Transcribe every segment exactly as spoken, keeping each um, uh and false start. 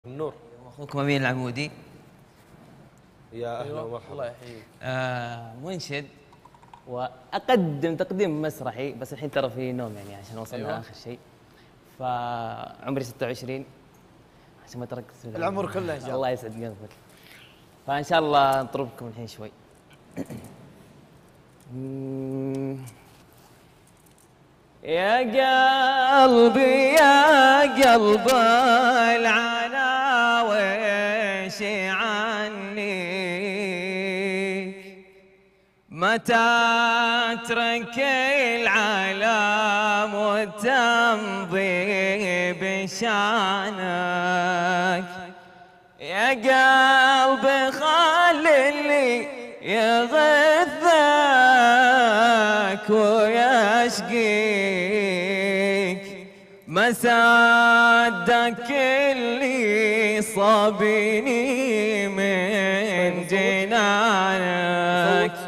النور. اخوكم امين العمودي. يا اهلا ومرحبا. الله يحييك. آه منشد واقدم تقديم مسرحي، بس الحين ترى في نوم يعني عشان وصلنا أيوة. اخر شيء. فعمري ستة وعشرين عشان ما تركت العمر كله ان شاء الله. الله يسعد قلبك. فان شاء الله نطربكم الحين شوي. يا قلبي يا قلب العلا ويش عني متى ترك العالم وتمضي بشانك يا قلبي خلي يغثك ويشقيك مسادك اللي صابني من جنانك.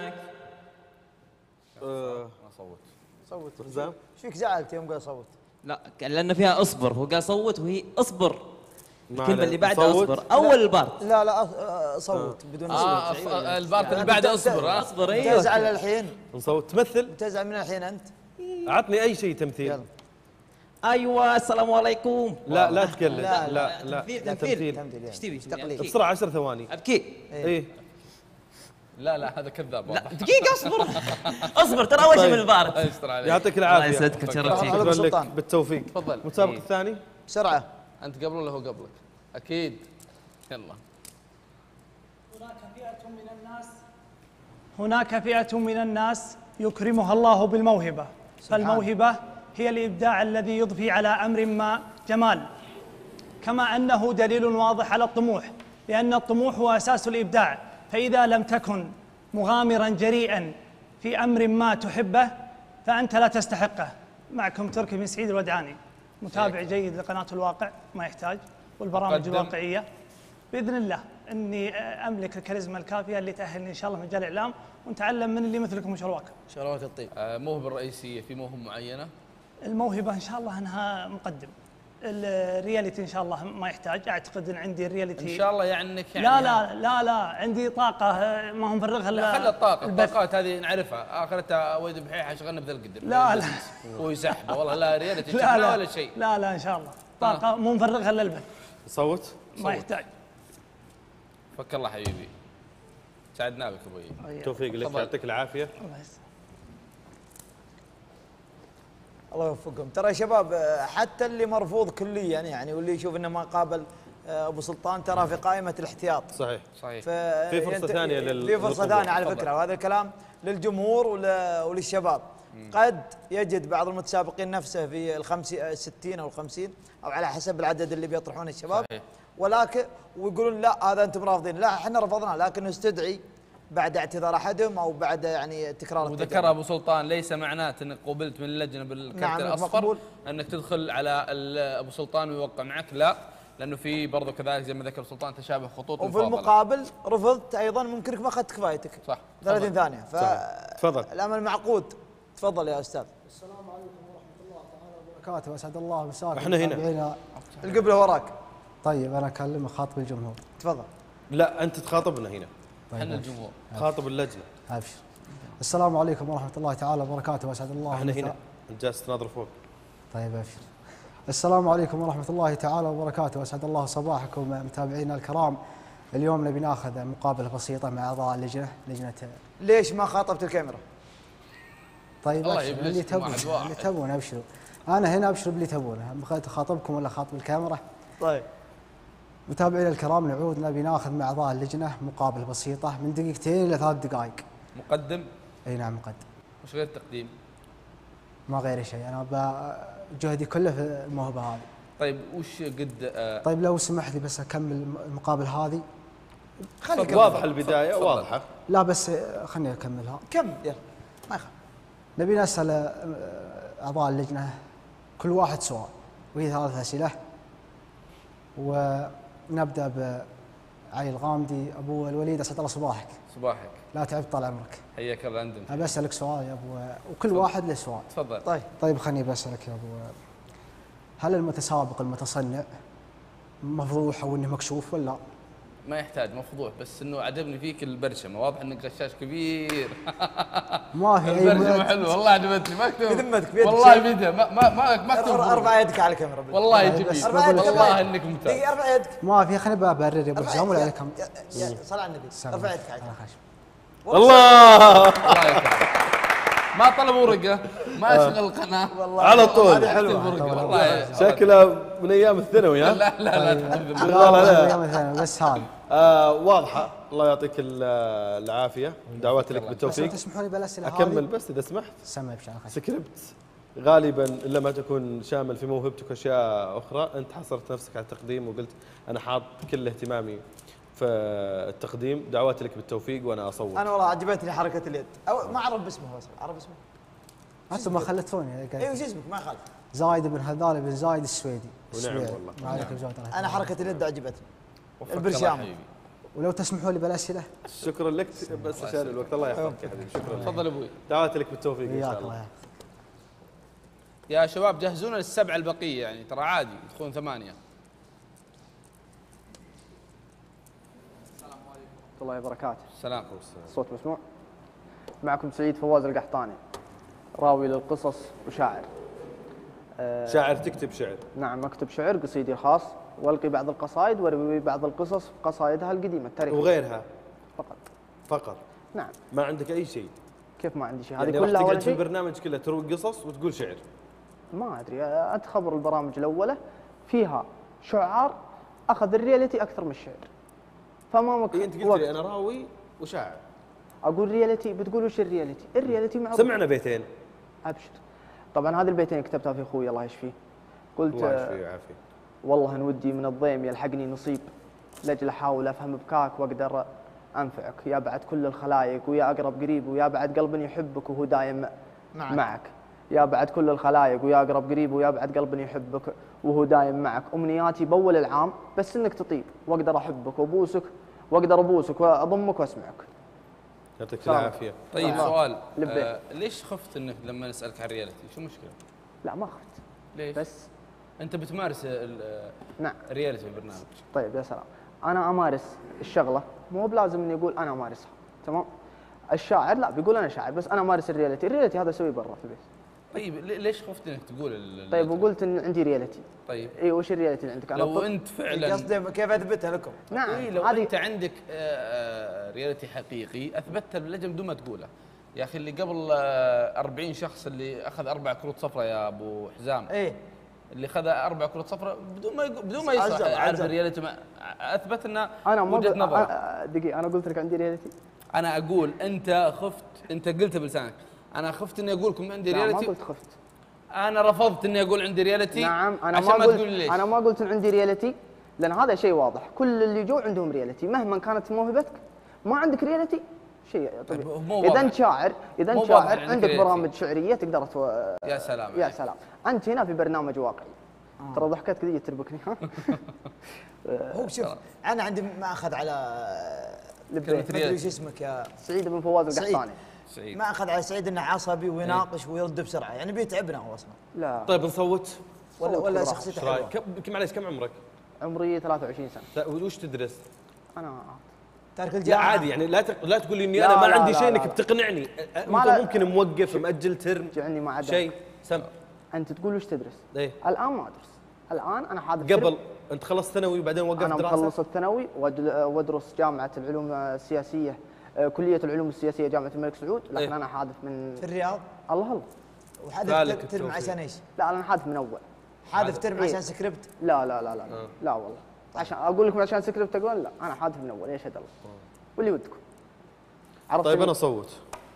صوت صوت زين. ايش فيك زعلت يوم قال صوت؟ لا لأنه فيها اصبر، هو قال صوت وهي اصبر. ما الكلمة عليه. اللي بعدها صوت. اصبر، أول البارت. لا لا أ- صوت بدون اه صوت. أص- البارت اللي بعده اصبر ها اصبر ايوه. تزعل الحين؟ نصوت تمثل. تزعل من الحين انت؟ عطني اي شيء تمثيل. يلا. ايوه السلام عليكم. لا لا تكلم. لا، لا لا تمثيل لا، تمثيل. تمثيل ايش تبي؟ تقليد. أبكي. بسرعه عشر ثواني. ابكي. ايه. لا لا هذا كذاب لا واضح. دقيقة اصبر. اصبر ترى اول شيء من البارت. يستر عليك. يعطيك الله العافيه. يسعدك وتشرف فيك. أبو شكرا لك سلطان. بالتوفيق. تفضل. المتسابق إيه. الثاني. بسرعه. انت قبله ولا هو قبلك؟ اكيد. يلا. هناك فئة من الناس هناك فئة من الناس يكرمها الله بالموهبة، فالموهبة هي الإبداع الذي يضفي على أمر ما جمال، كما أنه دليل واضح على الطموح، لأن الطموح هو أساس الإبداع، فإذا لم تكن مغامرا جريئا في أمر ما تحبه فأنت لا تستحقه. معكم تركي بن سعيد الودعاني، متابع جيد لقناة الواقع ما يحتاج والبرامج مقدم. الواقعية. بإذن الله أني أملك الكاريزما الكافية اللي تأهلني إن شاء الله مجال الإعلام ونتعلم من اللي مثلكم وش الواقع. شراوة الطيب. آه موهبة الرئيسية في موهبة معينة؟ الموهبة إن شاء الله أنها مقدم. الرياليتي إن شاء الله ما يحتاج، أعتقد أن عندي الرياليتي. ان شاء الله يعني انك يعني لا لا لا لا عندي طاقة ما هم مفرغها لا خلي الطاقة، البث. الطاقات هذه نعرفها، اخرتها وليد بحيحة شغلنا بذا القدر. لا لا هو يسحبه والله لا ريالتي لا شفنا لا ولا شيء. لا لا إن شاء الله طاقة مو مفرغها إلا البث. صوت. ما يحتاج. فك الله حبيبي. ساعدنا بك ابوي. توفيق لك. تفضل. يعطيك العافيه. الله يسلمك. الله يوفقكم. ترى يا شباب حتى اللي مرفوض كليا يعني واللي يشوف انه ما قابل ابو سلطان ترى في قائمه الاحتياط. صحيح. صحيح. ف- في فرصة ينت- ثانية لل- في فرصه للقبول. ثانيه على تفضل. فكره، وهذا الكلام للجمهور ول- وللشباب. قد يجد بعض المتسابقين نفسه في الخمسين الستين او الخمسين او على حسب العدد اللي بيطرحونه الشباب. صحيح. ولكن ويقولون لا هذا انتم رافضين، لا احنا رفضنا لكن نستدعي بعد اعتذار احدهم او بعد يعني تكرار وذكر التجربة. ابو سلطان ليس معناته انك قبلت من اللجنه بالكرت نعم، الاصفر مقبول. انك تدخل على ال- ابو سلطان ويوقع معك، لا، لانه في برضه كذلك زي ما ذكر سلطان تشابه خطوط وفي مفاضلة. المقابل رفضت ايضا ممكنك ما اخذت كفايتك. صح. ثلاثين تفضل. ثانيه. ف تفضل. الامل معقود. تفضل يا استاذ. السلام عليكم ورحمة الله تعالى وبركاته، وأسعد الله مساكم. إحنا هنا. متابعينا. القبله وراك. طيب أنا أكلم خاطب الجمهور. تفضل. لا انت تخاطبنا هنا. طيب احنا أبشر. الجمهور. خاطب اللجنه. أبشر. السلام عليكم ورحمة الله تعالى وبركاته، وأسعد الله احنا مسا- هنا. انت جالس تناظر فوق. طيب أبشر. السلام عليكم ورحمة الله تعالى وبركاته، وأسعد الله صباحكم متابعينا الكرام. اليوم نبي ناخذ مقابلة بسيطة مع أعضاء اللجنة، لجنة. ليش ما خاطبت الكاميرا؟ طيب الله أبشر يبلسكم اللي تبون، واحد واحد. اللي تبون أبشروا. أنا هنا أبشر باللي تبونه، بغيت أخاطبكم ولا أخاطب الكاميرا؟ طيب. متابعينا الكرام نعود نبي ناخذ مع أعضاء اللجنة مقابلة بسيطة من دقيقتين إلى ثلاث دقائق. مقدم. أي نعم مقدم. وش غير التقديم؟ ما غير شيء، انا ب- جهدي كله في الموهبه هذه. طيب وش قد آه طيب لو سمحت لي بس اكمل المقابله هذه. خليك تفضل. واضحه البدايه تفضل. واضحه. لا بس خليني اكملها. كمل يلا ما يخالف. نبي نسال اعضاء اللجنه كل واحد سؤال وهي ثلاث اسئله. ونبدا بعلي الغامدي. ابو الوليد اسعد الله صباحك. صباحك. لا تعب طال عمرك. حياك الله عندنا. ابي اسالك سؤال يا ابو، وكل واحد له سؤال. تفضل. طيب. طيب خليني بسالك يا ابو، هل المتسابق المتصنع مفضوح او انه مكشوف ولا؟ ما يحتاج مفضوح، بس انه عجبني فيك البرشمه، واضح انك غشاش كبير. ما في اي البرشمه مؤد. حلوه والله عجبتني، ما اكتب بذمتك بيدك والله شيء؟ بيدها ما ما ما ما اكتب ارفع يدك على الكاميرا بالله. والله بس جميل، ارفع يدك، والله ارفع انك ممتاز. دقيقة ارفع يدك. ما في، خليني ببرر يا ابو ارفع حسام يدك. ولا عليكم. يا- يا- صل على النبي. ارفع يدك على انا الكاميرا. خايف. الله الله يكرمك. ما طلب ورقه، ما اشغل القناه والله على طول. هذه حلوه والله. شكله من ايام الثانوي ها؟ لا لا لا تحذف. شغال عليه. بس هذا آه واضحه. الله يعطيك ال- العافيه، دعواتي لك بس لو بالتوفيق. تسمحوا لي بالاسئله هذه اكمل بس اذا سمحت. سمع بشان خايف. سكريبت غالبا الا ما تكون شامل في موهبتك اشياء اخرى، انت حصرت نفسك على التقديم وقلت انا حاط كل اهتمامي في التقديم، دعواتي لك بالتوفيق وانا اصور. انا والله عجبتني حركة اليد. أو ما اعرف اسمه هو، اعرف اسمه. انتم ما خلتوني. اي وش اسمك ما خالف. زايد بن هذال بن زايد السويدي. ونعم السويدي. والله. ما عليكم جواد الله. انا حركة اليد عجبتني. وفقك البرشام. الله حبيبي. ولو تسمحوا لي بالاسئله. شكرا لك بس عشان الوقت. الله يحفظك يا حبيبي. شكرا لك. تفضل ابوي. دعواتي لك بالتوفيق ان وياك شاء الله الله. يحفظك. يا شباب جهزونا للسبعه البقيه، يعني ترى عادي يدخلون ثمانيه. الله وبركاته. السلام. الصوت مسموع؟ معكم سعيد فواز القحطاني، راوي للقصص وشاعر. شاعر تكتب شعر؟ نعم، أكتب شعر قصيدي الخاص، والقي بعض القصائد واروي بعض القصص قصائدها القديمه التاريخيه وغيرها فقط. فقط؟ نعم. ما عندك اي شيء؟ كيف ما عندي شيء؟ هذه يعني راح كلها ولا تقعد في شيء؟ البرنامج كله تروي قصص وتقول شعر؟ ما ادري، انت خبر البرامج الاولى فيها شعار اخذ الرياليتي اكثر من الشعر. فامامك إيه انت قلت وقت. لي انا راوي وشاعر. اقول رياليتي، بتقول وش الرياليتي؟ الرياليتي معروف. سمعنا بيتين. ابشر. طبعا هذه البيتين كتبتها في اخوي الله يشفيه. قلت الله يشفيه ويعافيه. والله ان ودي من الضيم يلحقني نصيب، لاجل احاول افهم بكاك واقدر انفعك، يا بعد كل الخلايق ويا اقرب قريب ويا بعد قلب يحبك وهو دايم معك. معك. يا بعد كل الخلايق ويا اقرب قريب ويا بعد قلب يحبك وهو دايم معك. امنياتي باول العام بس انك تطيب واقدر احبك وابوسك واقدر ابوسك واضمك واسمعك. يعطيك سلام. العافيه. طيب الله. سؤال، لبيك. آه ليش خفت انك لما نسالك عن الرياليتي؟ شو المشكله؟ لا ما خفت. ليش؟ بس انت بتمارس ال- نعم. الرياليتي في البرنامج. طيب يا سلام، انا امارس الشغله مو بلازم اني اقول انا امارسها، تمام؟ الشاعر لا بيقول انا شاعر بس انا امارس الرياليتي، الرياليتي هذا اسويه برا في البيت. طيب لي- ليش خفت انك تقول ال- طيب وقلت ان عندي رياليتي. طيب اي وش الرياليتي اللي عندك؟ انا لو طب- انت فعلا قصدي كيف اثبتها لكم؟ نعم إيه لو هذه انت عندك آه، آه، رياليتي حقيقي اثبتها باللجنه بدون ما تقوله. يا اخي اللي قبل آه، أربعين شخص اللي اخذ اربع كروت صفراء يا ابو حزام، ايه اللي خذ اربع كروت صفراء بدون ما يقو- بدون ما يشرح عزم، عارف عزم. الرياليتي ما- اثبت انه انا ما وجهه قل- نظره. أنا- دقيقه انا قلت لك عندي رياليتي. انا اقول انت خفت، انت قلتها بلسانك، انا خفت اني اقول لكم عندي لا ما رياليتي. قلت خفت. انا رفضت اني اقول عندي رياليتي. نعم انا عشان ما ما قلت تقول لي ليش. انا ما قلت ان عندي رياليتي، لان هذا شيء واضح، كل اللي جو عندهم رياليتي مهما كانت موهبتك. ما عندك رياليتي شيء طيب، طبيعي. مو اذا واضح. انت شاعر اذا مو انت واضح شاعر عندك عندك رياليتي. برامج شعريه تقدر تو... يا سلام يا عليك. سلام. انت هنا في برنامج واقعي. ترى ضحكتك كذي تربكني ها. هو شوف انا عندي ما اخذ على لبيك. ما ادري وش اسمك يا سعيد بن فواز سعيد. القحطاني. سعيد. ما اخذ على سعيد انه عصبي ويناقش ويرد بسرعه، يعني بيتعبنا هو اصلا. لا طيب نصوت؟ ولا صوت ولا بالراحة. شخصيته ايش رايك؟ حلوه. كم معليش كم عمرك؟ عمري ثلاثة وعشرين سنه. لا وش تدرس؟ انا تارك لا الجامعه عادي يعني لا تق... لا تقول لي اني لا، انا ما لا، عندي لا، شيء لا، انك لا. بتقنعني. ما انت لا- ممكن موقف مأجل ترم جعلني ما عدا شيء سم. انت تقول وش تدرس؟ ايه الان ما ادرس. الان انا حاضر قبل انت خلصت ثانوي وبعدين وقفت انا دراسه؟ مخلص الثانوي وأد- وادرس جامعه العلوم السياسيه، آه، كليه العلوم السياسيه جامعه الملك سعود، لكن إيه. انا حادث من في الرياض الله الله. وحذف ذلك تر- ترم التوفيق. عشان ايش؟ لا انا حادث من اول. حذف ترم إيه. عشان سكريبت. لا لا لا لا لا, لا والله. عشان اقول لكم عشان سكريبت تقولون لا انا حادث من اول يشهد الله. واللي ودكم. عرفت طيب لي؟ انا اصوت.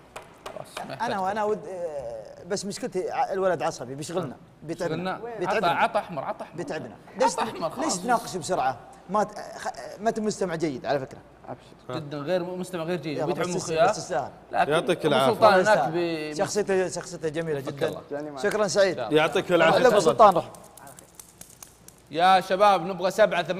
انا وانا ود آه، بس مشكلتي ع- الولد عصبي بيشغلنا بيتعبنا قلنا عطى بيتعبنا عطى احمر عطى احمر بيتعبنا ليش أحمر خلاص. ليش تناقش بسرعه؟ ما ت- خ- ما انت مستمع جيد على فكره. ابشر. جدا غير مستمع غير جيد يلا بيتعب بس مخي تس- ها؟ بس تستاهل. لكن يعطيك أبو العافية. سلطان والله هناك يستاهل. ب- شخصيته شخصيته جميله جدا. الله. يعني ما- شكرا سعيد. يعطيك العافيه. لا ابو تفضل. سلطان روح. يا شباب نبغى سبعة